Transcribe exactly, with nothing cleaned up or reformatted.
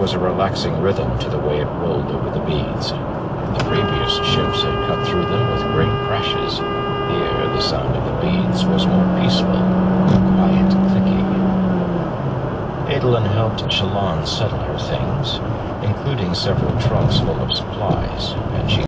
was a relaxing rhythm to the way it rolled over the beads. The previous ships had cut through them with great crashes. Here, the sound of the beads was more peaceful, quiet clicking. Adolin helped Shalon settle her things, including several trunks full of supplies, and she